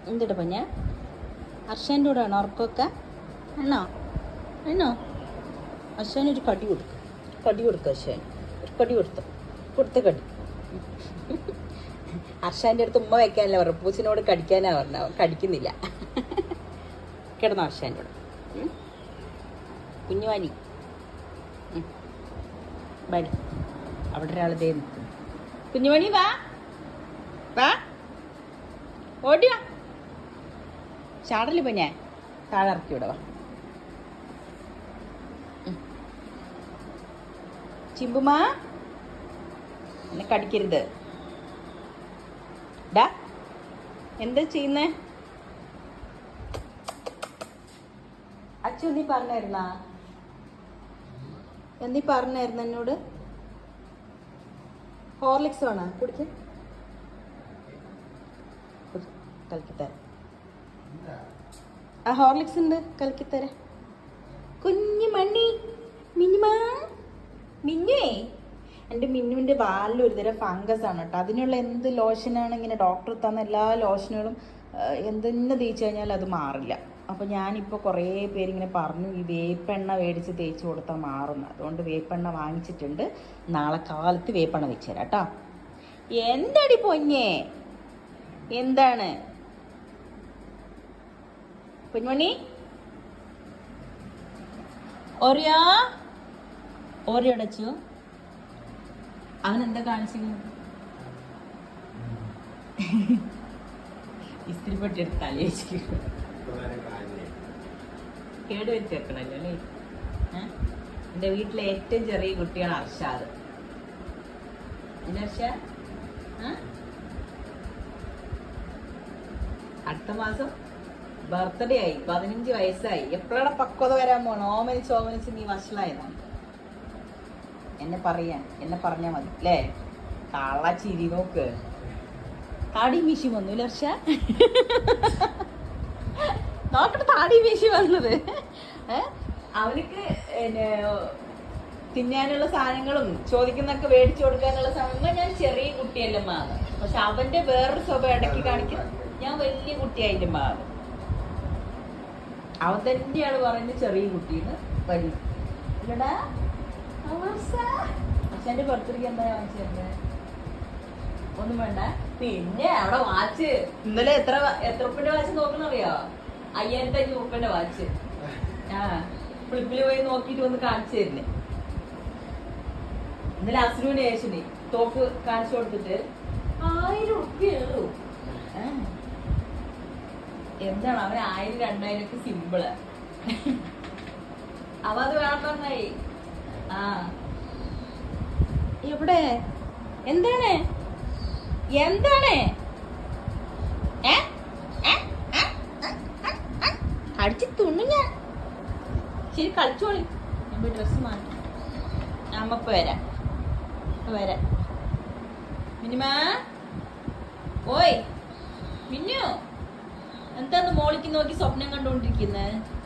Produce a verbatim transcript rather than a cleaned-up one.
എന്തിട്ട് പഞ്ഞ അർഷൻ്റെ കൂടെ ആണോ ഉറക്കമൊക്കെ? ആണോ ആണോ? അർഷനൊരു കടി കൊടുക്കും, കടി കൊടുക്കും. അർഷന് ഒരു കടി കൊടുത്തു, കൊടുത്ത കടി. അർഷാൻ്റെ അടുത്ത് ഉമ്മ വയ്ക്കാനല്ല പറഞ്ഞു, പൂച്ചിനോട് കടിക്കാനാ പറഞ്ഞ. കടിക്കുന്നില്ല. കിടന്നു അർഷാൻ്റെ കൂടെ. കുഞ്ഞുവാലി ബടി അവിടെ ഒരാൾ ദേ നിൽക്കുന്നു. കുഞ്ഞുമണി വാ വാ, ഓടി വാ. ചാടല് പിന്നെ താഴെ ഇറക്കി വിടവാ. ചിമ്പുമാ എന്നെ കടിക്കരുത്. ഡാ എന്താ ചെയ്യുന്നേ? അച്ഛൻ നീ പറഞ്ഞായിരുന്നാ? എന്നീ പറഞ്ഞായിരുന്നു എന്നോട്? ഹോർലിക്സ് വേണോ കുടിക്കാൻ? കലക്കിത്തരാം. ആ ഹോർലിക്സ് ഉണ്ട്, കലക്കിത്തരാം. കുഞ്ഞു മണി മിന്നുമാ, മിന്നുവേ. എൻ്റെ മിന്നുവിൻ്റെ വാലിൽ ഒരു തരം ഫംഗസ് ആണ് കേട്ടോ. അതിനുള്ള എന്ത് ലോഷനാണ് ഇങ്ങനെ ഡോക്ടർ തന്ന എല്ലാ ലോഷനുകളും എന്തെന്നെ തേച്ച് കഴിഞ്ഞാൽ അത് മാറില്ല. അപ്പോൾ ഞാനിപ്പോൾ കുറേ പേരിങ്ങനെ പറഞ്ഞു ഈ വേപ്പെണ്ണ മേടിച്ച് തേച്ച് കൊടുത്താൽ മാറുന്നു. അതുകൊണ്ട് വേപ്പെണ്ണ വാങ്ങിച്ചിട്ടുണ്ട്. നാളെ കാലത്ത് വേപ്പെണ്ണ വെച്ച് തരാം കേട്ടോ. എന്താടി പൊഞ്ഞേ? എന്താണ് കുഞ്ഞുമണി? ഓറിയോ ഓറിയോ അടച്ചു. അവനെന്താ കാണിച്ചു? ഇസ്തിരിപ്പെട്ടി എടുത്ത് തലേ വെച്ച് കേട് വെച്ച് വെക്കണല്ലോ അല്ലേ? എൻ്റെ വീട്ടിലെ ഏറ്റവും ചെറിയ കുട്ടിയാണ് അർഷാദ്. അർഷ അടുത്ത മാസം ബർത്ത്ഡേ ആയി, പതിനഞ്ച് വയസ്സായി. എപ്പോഴാണ് പക്വത വരാൻ പോണോ? ഓമനിച്ച് ഓമനിച്ച് നീ വഷളായതാണ്. എന്നെ പറയാൻ എന്നെ പറഞ്ഞാൽ മതി അല്ലേ? കള്ള ചിരി നോക്ക്. താടി മീശി വന്നു ഹർഷ. നോക്കട്ടെ താടി മീശി വന്നത്. അവനക്ക് തിന്നാനുള്ള സാധനങ്ങളും ചോദിക്കുന്നൊക്കെ മേടിച്ചു കൊടുക്കാനുള്ള സമയം. ഞാൻ ചെറിയ കുട്ടിയല്ലേ മാവ്, പക്ഷെ അവന്റെ വേറൊരു സ്വഭാവം ഇടയ്ക്ക് കാണിക്കും. ഞാൻ വലിയ കുട്ടിയായിട്ട് മാവ്. അവൻ തന്നെയാണ് പറയുന്നത് ചെറിയ കുട്ടീന്ന് വലിയ ഇല്ലടാ. അച്ഛൻ്റെ ബർത്ത്ഡേക്ക് എന്താ വാങ്ങിച്ചത്? ഒന്നും വേണ്ട. പിന്നെ അവിടെ വാച്ച് ഇന്നലെ എത്ര എത്ര ഉറുപ്പിന്റെ വാച്ച് നോക്കണറിയോ? അയ്യായിരത്തി അഞ്ഞൂറ് ഉറുപ്പിന്റെ വാച്ച്. ആ ഫ്ലിപ്പില് പോയി നോക്കിട്ട് വന്ന് കാണിച്ചു തരുന്നേ. ഇന്നലെ അസുരൂന് ശേഷന് തോക്ക് കാണിച്ചു കൊടുത്തിട്ട് ആയിരം ഉറുപ്പിയുള്ളൂ. എന്താണ് അവൻ ആയിരം രണ്ടായിരം ഒക്കെ സിമ്പിള്. അവ അത് വേണം പറഞ്ഞായി. ആ എവിടെ എന്താണ് എന്താണ് അടിച്ച് തുണ്ണു ഞാൻ. ശരി കളിച്ചോളി. ഞാൻ പോയി ഡ്രസ്സ് മാറ്റി. അമ്മപ്പ വരാം വരാം. മിനിമാ ഓയ് മിന്നു എന്താന്ന് മോളിക്ക് നോക്കി സ്വപ്നം കണ്ടുകൊണ്ടിരിക്കുന്നത്?